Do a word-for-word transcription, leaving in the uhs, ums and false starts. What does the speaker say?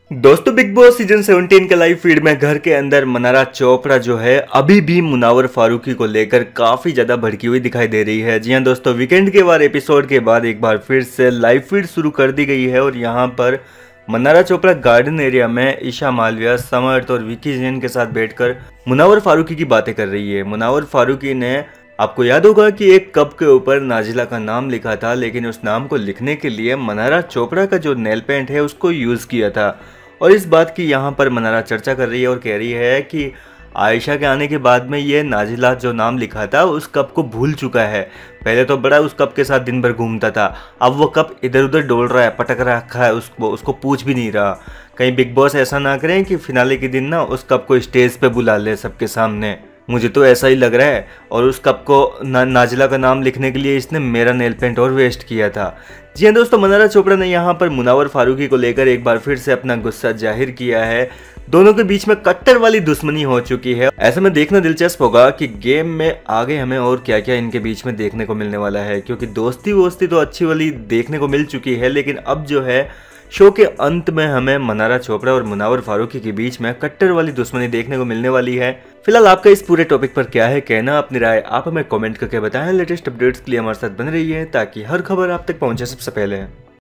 दोस्तों, big boss season सत्रह के लाइव फीड में घर के अंदर मनारा चोपड़ा जो है अभी भी मुनावर फारूकी को लेकर काफी ज्यादा भड़की हुई दिखाई दे रही है। जी हां दोस्तों, वीकेंड के बाद एपिसोड के बाद एक बार फिर से लाइव फीड शुरू कर दी गई है और यहां पर मनारा चोपड़ा गार्डन एरिया में ईशा मालविया, समर्थ और विकी जैन के साथ बैठकर मुनावर फारूकी की बातें कर रही है। मुनावर फारूकी ने, आपको याद होगा कि एक कप के ऊपर नाजिला का नाम लिखा था, लेकिन उस नाम को लिखने के लिए मनारा चोपड़ा का जो नेल पेंट है उसको यूज किया था। और इस बात की यहाँ पर मनारा चर्चा कर रही है और कह रही है कि आयशा के आने के बाद में ये नाजिला जो नाम लिखा था उस कप को भूल चुका है। पहले तो बड़ा उस कप के साथ दिन भर घूमता था, अब वो कप इधर उधर डोल रहा है, पटक रखा है, उसको उसको पूछ भी नहीं रहा। कहीं बिग बॉस ऐसा ना करें कि फिनाले के दिन ना उस कप को स्टेज पे बुला ले सबके सामने। मुझे तो ऐसा ही लग रहा है। और उस कप को ना, नाजिला का नाम लिखने के लिए इसने मेरा नेल पेंट और वेस्ट किया था। जी हाँ दोस्तों, मनारा चोपड़ा ने यहाँ पर मुनावर फारूकी को लेकर एक बार फिर से अपना गुस्सा जाहिर किया है। दोनों के बीच में कट्टर वाली दुश्मनी हो चुकी है। ऐसे में देखना दिलचस्प होगा कि गेम में आगे हमें और क्या क्या इनके बीच में देखने को मिलने वाला है, क्योंकि दोस्ती वोस्ती तो अच्छी वाली देखने को मिल चुकी है, लेकिन अब जो है शो के अंत में हमें मनारा चोपड़ा और मुनावर फारूकी के बीच में कट्टर वाली दुश्मनी देखने को मिलने वाली है। फिलहाल आपका इस पूरे टॉपिक पर क्या है कहना, अपनी राय आप हमें कमेंट करके बताएं। लेटेस्ट अपडेट्स के लिए हमारे साथ बने रहिए ताकि हर खबर आप तक पहुंचे सबसे पहले।